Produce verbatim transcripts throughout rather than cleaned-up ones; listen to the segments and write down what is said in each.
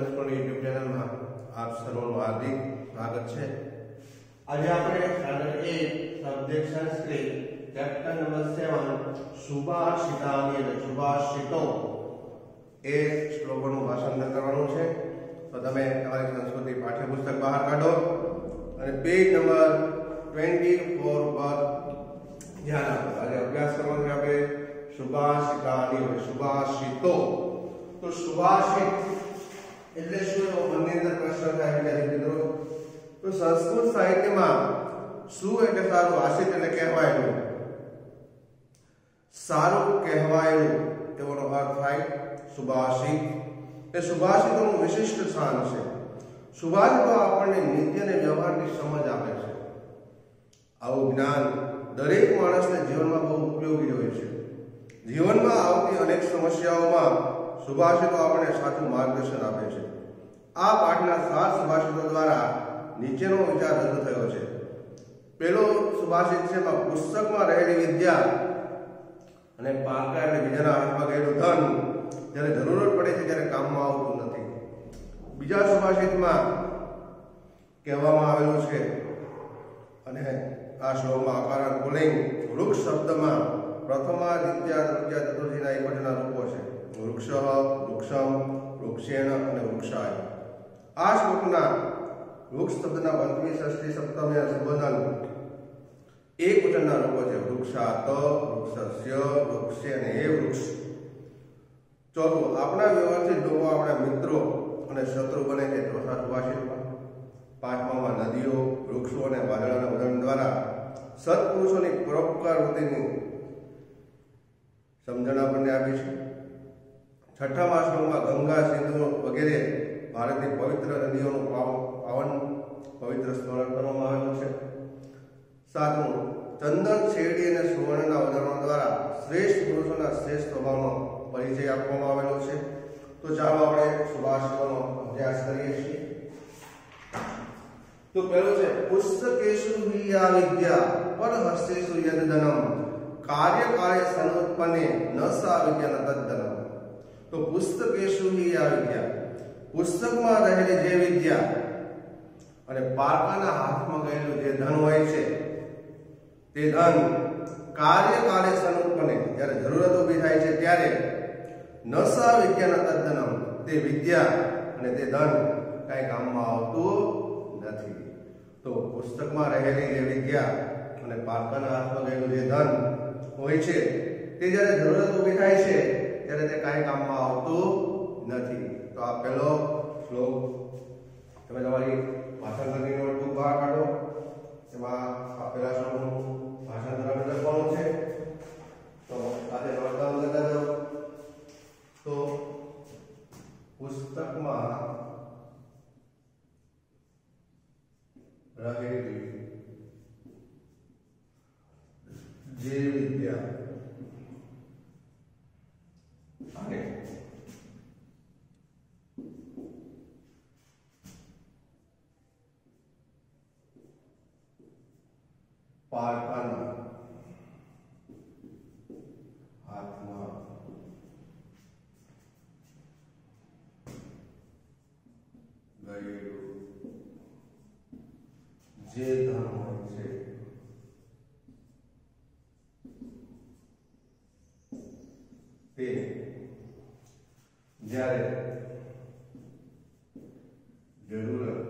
School YouTube ચેનલમાં આપ સર્વનું હાર્દિક સ્વાગત છે। આજે આપણે standard eight subject Sanskrit chapter number seven સુભાષિતાની અને સુભાષિતો એ શ્લોકોનું ભાષાંતર કરવાનું છે। તો તમે તમારી સંસ્કૃતિ પાઠ્યપુસ્તક બહાર કાઢો અને પેજ નંબર ચોવીસ પર ધ્યાન આપો। આજે અભ્યાસ કરવાનો છે આપણે સુભાષિતાની અને સુભાષિતો। તો સુભાષિત એટલે શું એવો મનની અંદર પ્રશ્ન થાય વિદ્યાર્થી મિત્રો। તો સંસ્કૃત સાહિત્યમાં સુ એટલે સારું, આશિત એટલે કહેવાયેલું, સારું કહેવાયેલું એવાનો અર્થ થાય સુભાષિત। એ સુભાષિતોનું વિશિષ્ટ સ્થાન છે। સુભાષિતો આપણને નીતિ અને વ્યવહારની સમજ આપે છે। આવું જ્ઞાન દરેક માણસને જીવનમાં બહુ ઉપયોગી હોય છે। જીવનમાં આવતી અનેક સમસ્યાઓમાં સુભાષિતો આપણને સાચું માર્ગદર્શન આપે છે। આ પાઠના સાત સુભાષિતો દ્વારા નીચેનો વિચાર રજૂ થયો છે। પહેલો સુભાષિત છે એમાં પુસ્તકમાં રહેલી વિદ્યા અને પાકા એટલે બીજાના હાથમાં ગયેલું ધન જ્યારે જરૂરત પડે છે ત્યારે કામમાં આવતું નથી। બીજા સુભાષિતમાં કહેવામાં આવેલું છે અને આ શ્લોકમાં અકારણ પુલ્લિંગ વૃક્ષ શબ્દમાં પ્રથમા દ્વિતીય તૃતીય ચતુર્થીના એક વચનના રૂપો છે। વૃક્ષ, વૃક્ષમ, વૃક્ષેણ અને વૃક્ષાય। આ શ્લોકના વૃક્ષ શબ્દના પંચમી ષષ્ઠી સપ્તમી સંબોધન એક વચનના રૂપો છે। વૃક્ષાત, વૃક્ષસ્ય, વૃક્ષે અને એ વૃક્ષ। ચોથું, આપણા વ્યવહારથી લોકો આપણા મિત્રો અને શત્રુ બને છે ચોથા સુભાષિતમાં। પાંચમામાં નદીઓ, વૃક્ષો અને વાદળાના ઉદાહરણ દ્વારા સત્પુરુષોની પરોપકાર વૃત્તિની સમજણ આપણને આપી છે। છઠ્ઠામાં શ્લોકમાં ગંગા, સિંધુ વગેરે ભારતની પવિત્ર નદીઓનું પાવન પવિત્ર સ્મરણ કરવામાં આવેલું છે। સાતમું, ચંદન, શેરડી અને સુવર્ણના ઉદાહરણો દ્વારા શ્રેષ્ઠ પુરુષોના શ્રેષ્ઠ સ્વભાવનો પરિચય આપવામાં આવેલો છે। તો ચાલો આપણે સુભાષિતોનો અભ્યાસ કરીએ છીએ। તો પહેલું છે પુસ્તકેષુ હિ યા વિદ્યા પર હસ્તેષુ યદ ધનમ કાર્યકાળે સનુત્પન્ને ન સા વિદ્યા ન તદ્ધનમ। તો પુસ્તકેષુ હિ યા વિદ્યા, પુસ્તકમાં રહેલી જે વિદ્યા અને પારકાના હાથમાં ગયેલું જે ધન હોય છે તે ધન કાર્યકાળે સનુત્પન્ને જ્યારે જરૂરત ઊભી થાય છે ત્યારે ન સા વિદ્યા ન તદ્ધનમ, તે વિદ્યા અને તે ધન કાંઈ કામમાં આવતું નથી। તો પુસ્તકમાં રહેલી જે વિદ્યા અને પારકાના હાથમાં ગયેલું જે ધન હોય છે તે જ્યારે જરૂરત ઊભી થાય છે ત્યારે તે કાંઈ કામમાં આવતું નથી। તો આ પહેલો શ્લોક તમે તમારી ભાષાંતરની નોટબુક બહાર કાઢો, એમાં આ પહેલા શ્લોકનું ભાષાંતર આપણે લખવાનું છે। તો આજે નોટડાઉન લખતા જાઓ। તો પુસ્તકમાં રહેલી જે વિદ્યા અને પારકાના હાથમાં ગયેલું જે ધન હોય છે તે જ્યારે જરૂરત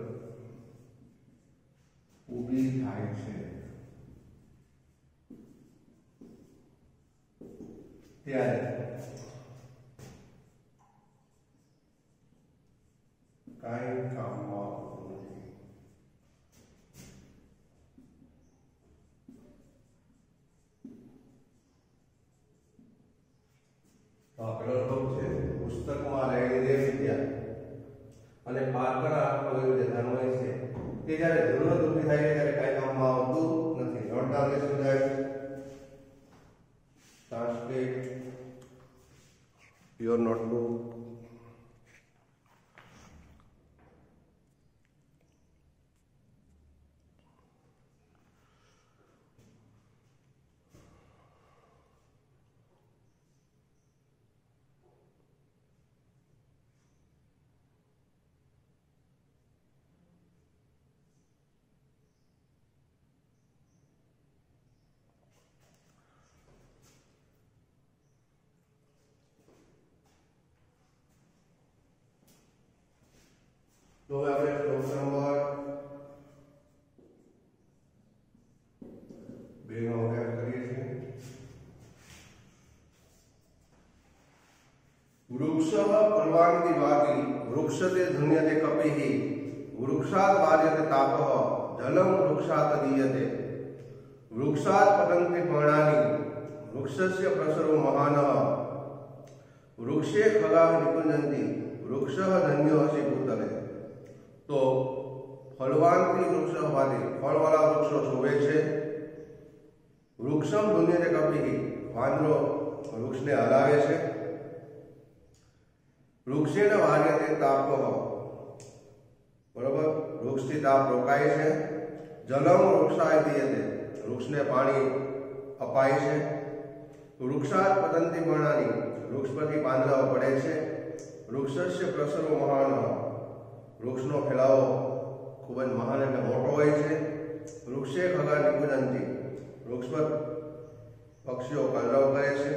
ઊભી થાય છે ત્યારે કાંઈ કામમાં આવતું નથી। તો આ પેલો શ્લોક છે પુસ્તકમાં રહેલી જે વિદ્યા અને પારકાના હાથમાં ગયેલું જે ધન હોય છે તે જ્યારે જરૂરત ઊભી થાય છે ત્યારે કાંઈ કામમાં આવતું નથી। નોટ ડાઉન લેશું જાય ટ્રાન્સલેટ યોર નોટબુક। તો હવે આપણે શ્લોક નંબર બે નો અભ્યાસ કરીએ છીએ. વૃક્ષ પર્વાંતિ વાતી વૃક્ષતે ધુન્યતે કપિઃ વૃક્ષાત બાર્યતે તાપઃ જલમ વૃક્ષાત દીયતે વૃક્ષાત પતંતિ પર્ણાની વૃક્ષસ્ય પ્રસરો મહાનઃ વૃક્ષે ખગાઃ નિકુંજન્તિ વૃક્ષઃ ધન્યો અસી ભૂતલે. તો ફળવાંતિ વૃક્ષ હોવાથી ફળવાળા વૃક્ષો શોભે છે. વૃક્ષમ ધુન્યતે કપિઃ વાંદરો વૃક્ષને હલાવે છે. વૃક્ષેણ વાર્યતે તાપઃ બરોબર વૃક્ષથી તાપ રોકાય છે. જલમ વૃક્ષાય દીયતે વૃક્ષને પાણી અપાય છે. વૃક્ષાત પતંતિ પર્ણાની વૃક્ષ પરથી પાંદડાઓ પડે છે. વૃક્ષસ્ય પ્રસરો મહાન વૃક્ષનો ફેલાવો ખૂબ જ મહાન એટલે મોટો હોય છે. વૃક્ષે ખગા નિકુંજન્તિ વૃક્ષ પર પક્ષીઓ કલરવ કરે છે.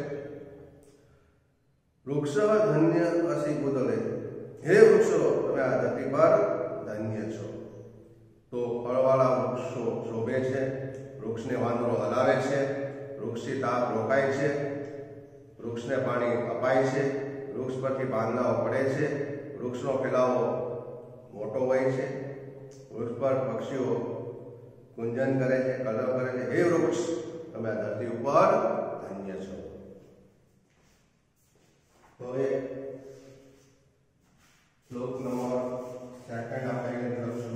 વૃક્ષ ધન્ય અસી ભૂતલે હે વૃક્ષો તમે આ ધરતી પર ધન્ય છો. તો ફળવાળા વૃક્ષો શોભે છે. વૃક્ષને વાંદરો હલાવે છે. વૃક્ષથી તાપ રોકાય છે. વૃક્ષને પાણી અપાય છે. વૃક્ષ પરથી પાંદડાઓ પડે છે. વૃક્ષનો ફેલાવો મોટો હોય છે. વૃક્ષ પર પક્ષીઓ કુંજન કરે છે, કલરવ કરે છે. હે વૃક્ષ તમે આ ધરતી ઉપર ધન્ય છો. તો એ શ્લોક નંબર સેકન્ડ આપણે કરીશું.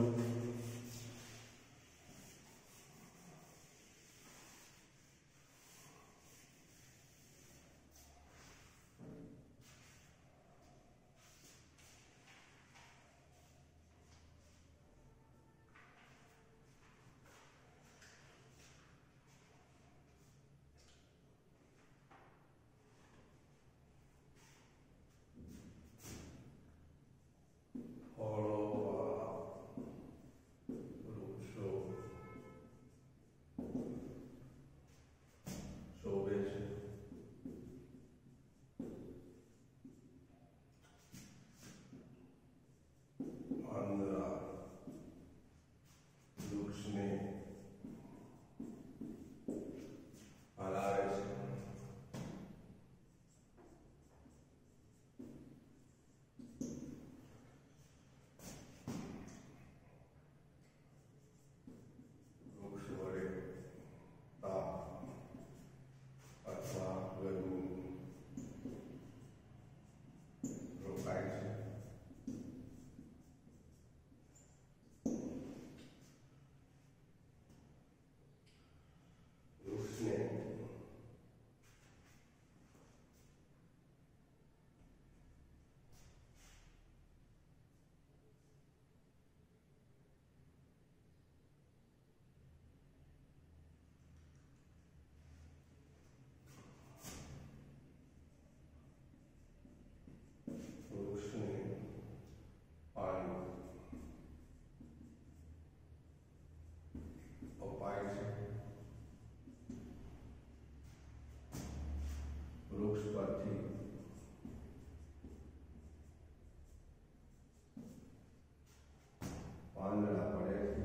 વૃક્ષ પરથી પાંદડા પડે છે.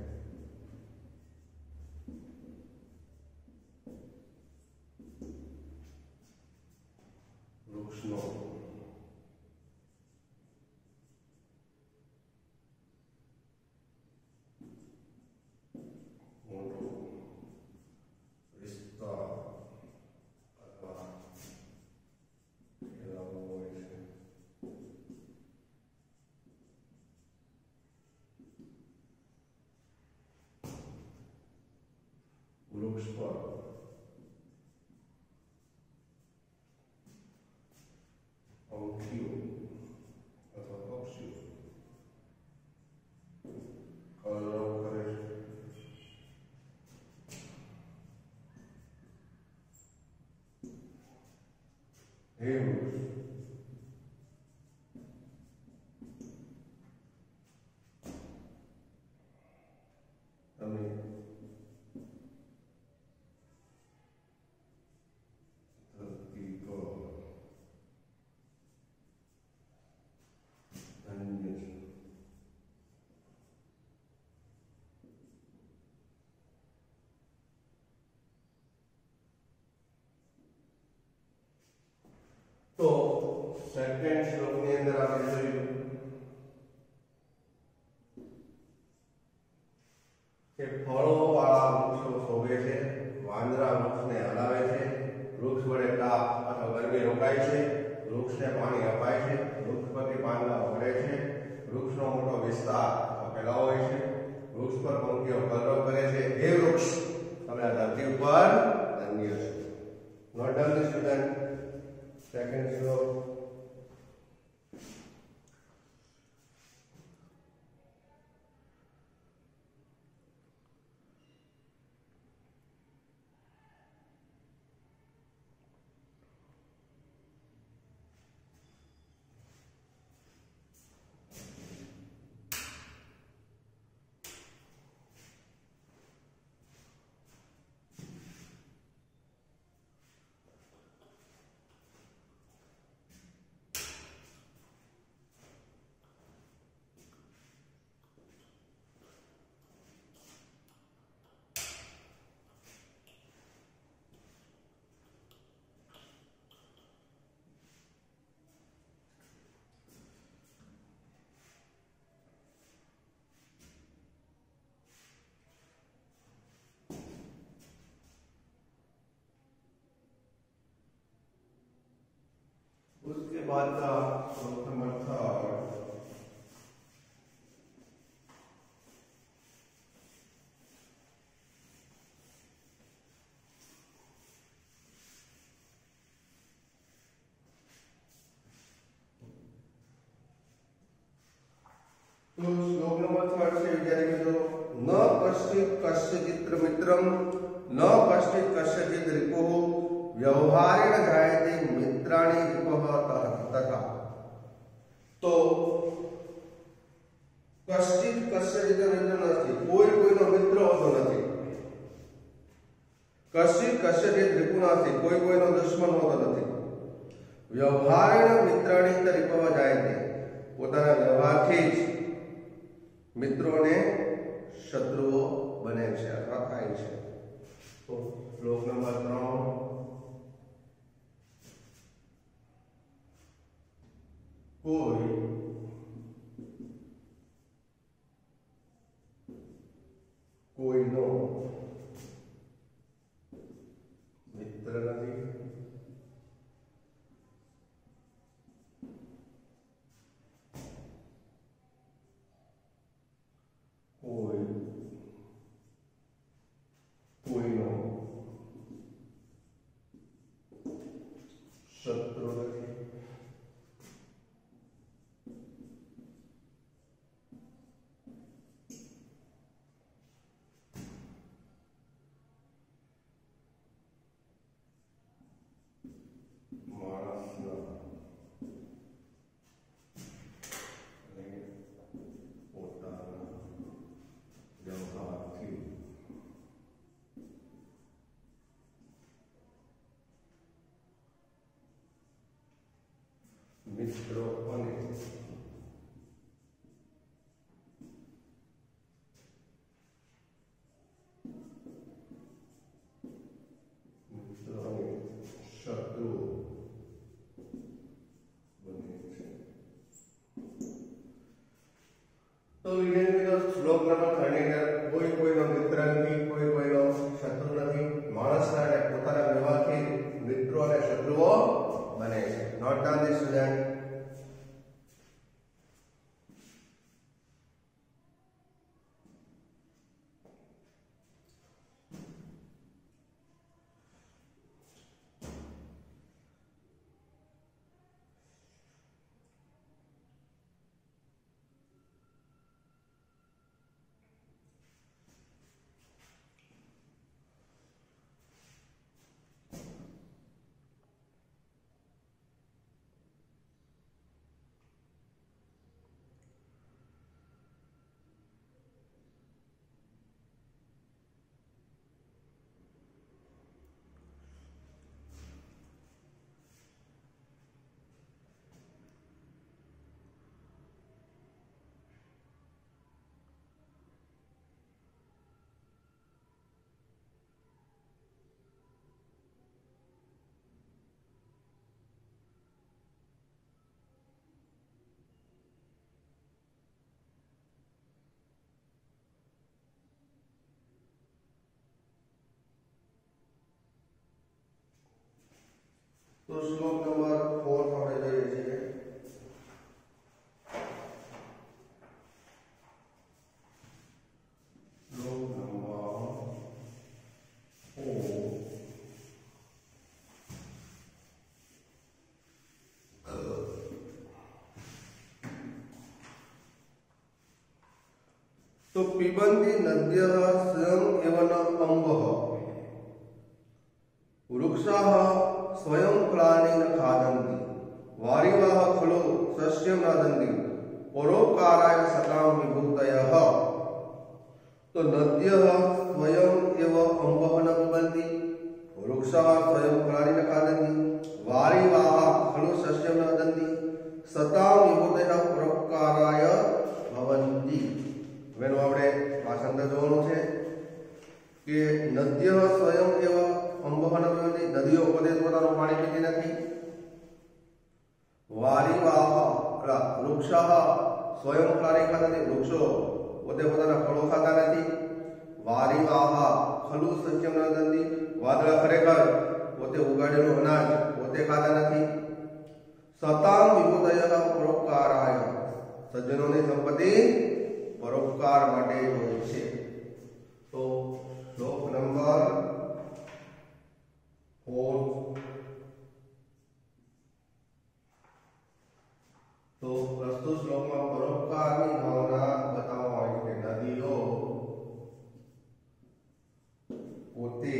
વૃક્ષનો મોટો વિસ્તાર અથવા ફેલાવો હોય છે. વૃક્ષ પર પંખીઓ અથવા પક્ષીઓ કલરવ કરે છે. હે વૃક્ષ તમે તો સેકન્ડ શ્લોકની અંદર આપણે જોયું કે ફળો વાળા વૃક્ષો શોભે છે, વાંદરા વૃક્ષને હલાવે છે, વૃક્ષ વડે તાપ અથવા ગરમી રોકાય છે, વૃક્ષને પાણી અપાય છે, વૃક્ષ પરથી પાંદડાઓ પડે છે, વૃક્ષનો મોટો વિસ્તાર ફેલાવો હોય છે, વૃક્ષ પર પંખીઓ કલરવ કરે છે, એ વૃક્ષ તમે આ ધરતી ઉપર ધન્ય છે. Note down the student. Second શ્લોક. उसके बाद का श्लोक नंबर थर्ड. तो श्लोक नंबर थर्ड से विचारेंगे तो न कश्चित कस्यचित् मित्रम न कश्चित कस्यचित् रिपुः व्यवहारेण जायते मित्राणि रिपः तथा. तो कश्चित कस्यचित् मित्र નથી, કોઈ કોઈનો મિત્ર હોતો નથી. કશ્ચિત કસ્યચિત રિપુ નથી, કોઈ કોઈનો દુશ્મન હોતો નથી. વ્યવહારેણ મિત્રાણિ રિપઃ જાયતે, પોતાના વ્યવહારથી જ મિત્રોને શત્રુઓ બને છે અથવા થાય છે. તો શ્લોક નંબર ત્રણ. કોઈ કોઈનો મિત્ર નથી, કોઈ કોઈનો શત્રુ નથી. મિત્રો અને મિત્રો અને શત્રુ બને છે. તો વિદ્યાર્થી શ્લોક નંબર ત્રણ ની અંદર કોઈ કોઈનો મિત્ર નથી, કોઈ કોઈનો શત્રુ નથી. માણસના અને પોતાના વ્યવહારથી મિત્રો અને શત્રુઓ બને છે. Note down the student. તો શ્લોક નંબર ચાર આપણે જોઈએ છીએ. શ્લોક નંબર तो पिबन्ति नद्यः स्वयं एव न अम्बः वृक्षाः स्वयं प्राणिन खादन्ति वारिवाः खलु सस्यं नदन्ति परोपकाराय सतां विभूतयः. तो नद्यः स्वयं एव अम्बः न पिबन्ति वृक्षाः स्वयं प्राणिन खादन्ति वारिवाः खलु सस्यं नदन्ति सतां विभूतयः परोपकाराय भवन्ति. वेनो આપણે ભાષાંતર જોવાનું છે કે નદ્ય સ્વયં એવ અંબઃ ન પીબંતિ, નદીઓ પોતે પોતાનું પાણી પીતી નથી. વારિવાહ વૃક્ષાહ સ્વયં ફળાની ખાતા નથી, વૃક્ષો પોતે પોતાના ફળો ખાતા નથી. વારિવાહ ખલુ સસ્યમ ન દંતી, વાદળા ખરેખર પોતે ઉગાડેલું અનાજ પોતે ખાતા નથી. સતામ વિભૂતયઃ પરોપકારાય, સજ્જનોની સંપત્તિ પરોપકાર માટે હોય છે. તો શ્લોક નંબર ચાર. તો પ્રસ્તુત શ્લોકમાં પરોપકારની ભાવના બતાવવામાં આવી છે. નદીઓ પોતે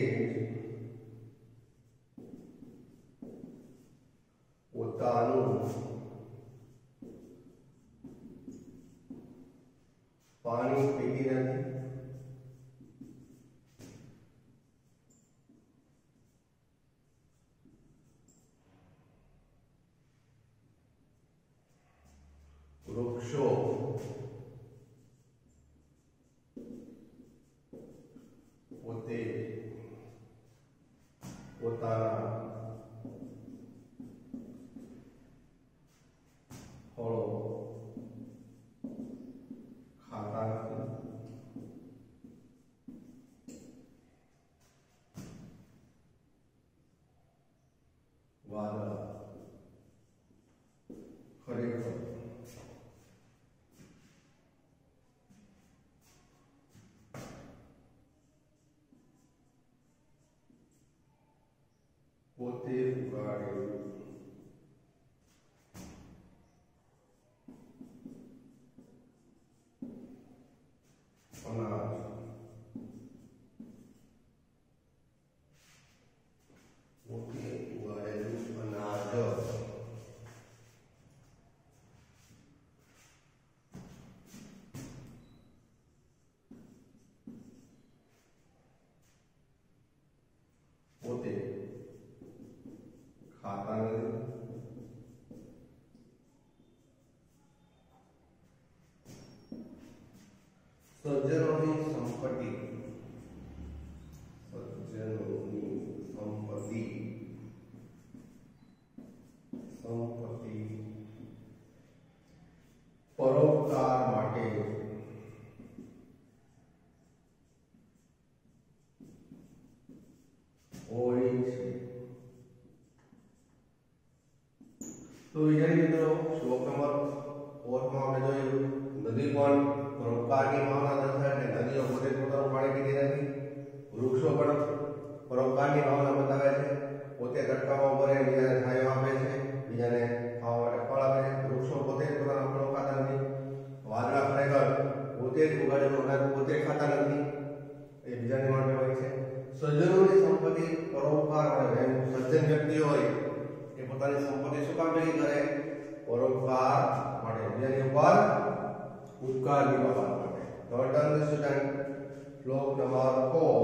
પોતાનું પાણી પીતી નથી. વૃક્ષો પોતે પોતાના ફળો ખાતા નથી. વાદળા ખરેખર પોતે ઉગાડેલું અનાજ પોતે ઉગાડેલું અનાજ પોતે ખાતા નથી. સજ્જનોની સંપત્તિ સજ્જનોની સંપત્તિ સંપત્તિ પરોપકાર માટે હોય છે. તો વિદ્યાર્થી મિત્રો, શ્લોક નંબર ચાર માં આપણે જોયું નદી પણ પરોપકારની ભાવના દર્શાવે છે. નદીઓ પોતે પોતાનું પાણી પીતી નથી. વૃક્ષો પણ પરોપકારની ભાવના બતાવે છે. પોતે તડકામાં ઉભરે બીજાને છાંયો આપે છે, બીજાને ખાવા માટે ફળ આપે છે. વૃક્ષો પોતે પોતાના ફળો ખાતા નથી. વાદળા ખરેખર પોતે જ ઉગાડેલું અનાજ પોતે ખાતા નથી, એ બીજાને માટે હોય છે. સજ્જનોની સંપત્તિ પરોપકાર માટે, સજ્જન વ્યક્તિ હોય એ પોતાની સંપત્તિ શું કામ ભેગી કરે? પરોપકાર માટે, બીજાની ઉપર ઉપકાર નિભાવવા માટે. તો ડન સ્ટુડન્ટ, શ્લોક નંબર ચાર.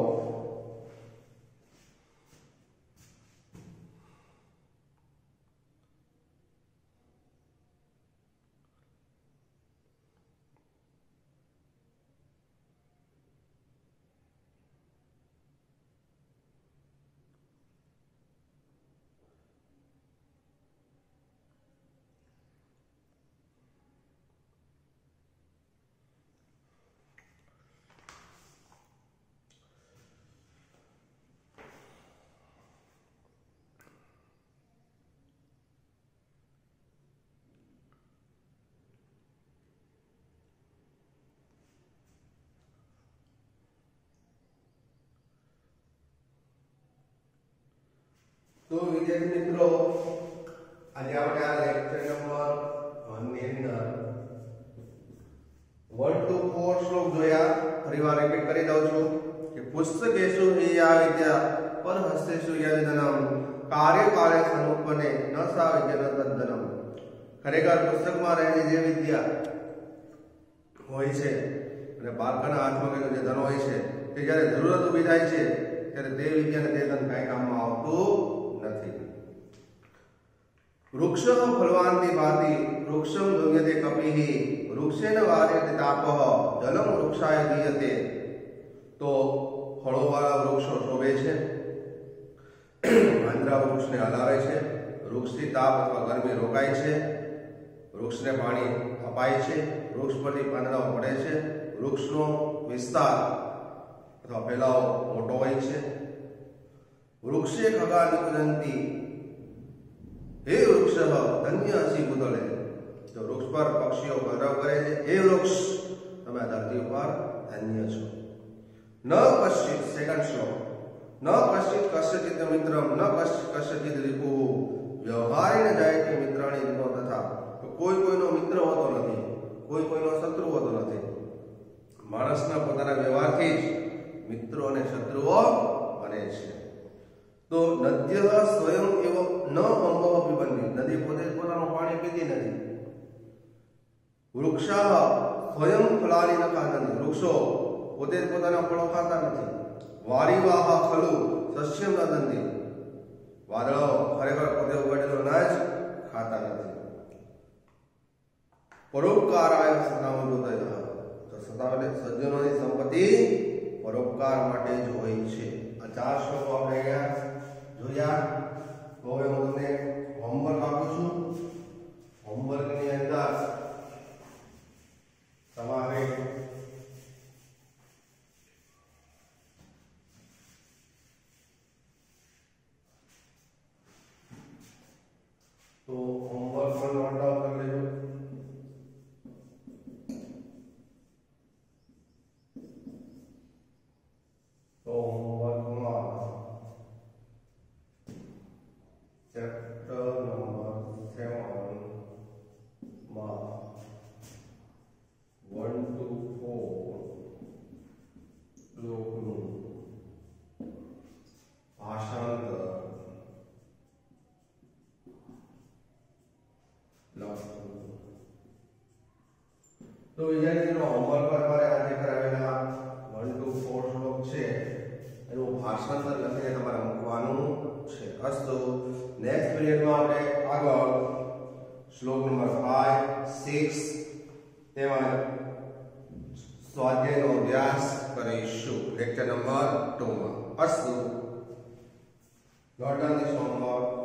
તો વિદ્યાર્થી મિત્રો આજે આપણે આ લેક્ચર નંબર એક ની અંદર વન ટુ ફોર શ્લોક જોયા. ફરીવાર રિપીટ કરી દઉં છું કે પુસ્તકેષુ હિ યા વિદ્યા પરહસ્તેષુ યદ્ધનમ કાર્યકાલે સનુપને ન સા વિદ્યા ન તદ્ધનમ. ખરેખર પુસ્તકમાં રહેલી જે વિદ્યા હોય છે અને બાળકના હાથમાં કહેલું જે ધન હોય છે તે જ્યારે જરૂરત ઊભી થાય છે ત્યારે તે વિદ્યાને તે ધન કાંઈ કામમાં આવતું નથી. વૃક્ષ ફલવાંતિ ભાતિ વૃક્ષમ દુંયતે કપિઃ વૃક્ષેન વાર્યતે તાપઃ જલમ વૃક્ષાય દીયતે. તો ફળોવાળા વૃક્ષો શોભે છે, પાંદડા વૃક્ષને હલાવે છે, વૃક્ષથી તાપ અથવા ગરમી રોકાય છે, વૃક્ષને પાણી અપાય છે, વૃક્ષ પરથી પાંદડાઓ પડે છે, વૃક્ષનો વિસ્તાર અથવા ફેલાવો મોટો હોય છે. વૃક્ષે ખગા નિકુંજંતિ હે વૃક્ષ ધન્ય અસી ભૂતલે. તો વૃક્ષ પર પક્ષીઓ કલરવ કરે છે, હે વૃક્ષ તમે આ ધરતી ઉપર ધન્ય છો. ન કશ્ચિત સેકન્ડ શ્લોક ન કશ્ચિત કશ્ચિત મિત્રમ ન કશ્ચિત રિપુ વ્યવહારેણ જાયતે મિત્રાણી રિપો તથા. તો કોઈ કોઈનો મિત્ર હોતો નથી, કોઈ કોઈનો શત્રુ હોતો નથી. માણસના પોતાના વ્યવહારથી જ મિત્રો અને શત્રુઓ બને છે. તો નદ્ય સ્વયં એવો ન અંબવ પીબંધી. નદી પોતે પોતાનું પાણી પીતી નથી. વૃક્ષા સ્વયં ફલાની ન ખાતા. વૃક્ષો પોતે પોતાના ફળો ખાતા નથી. વારિવાહ ખલુ સસ્યમ ન દંતી. વાદળો ખરેખર પોતે ઉગાડેલો અનાજ ખાતા નથી. પરોપકારાય સદાવૃતઃ. તો સદા એટલે સજ્જનોની સંપત્તિ પરોપકાર માટે જ હોય છે. આ ચાર શ્લોકો આપણે અહીંયા જોયા. તો હવે હું તમને હોમવર્ક આપું છું. હોમવર્કની અંદર તમારે તો હોમવર્ક પર નોટ ડાઉન કરી લેજો. તો હોમવર્કમાં ચેપ્ટર નંબર સેવન માં વન ટુ ફોર શ્લોકનું ભાષાંતર લખવું. તો વિદ્યાર્થીઓ હોમવર્ક પર તમારે આજે કરાવેલા વન ટુ ફોર શ્લોક છે એનું ભાષાંતર લખીને તમારે મૂકવાનું છે. અસ્તુ નેક્સ્ટ પીરિયડમાં આપણે આગળ શ્લોક નંબર પાંચ, છ તેમજ સ્વાધ્યાયનો અભ્યાસ કરીશું લેક્ચર નંબર ટુ માં. અસ્તુ. Note down this homework.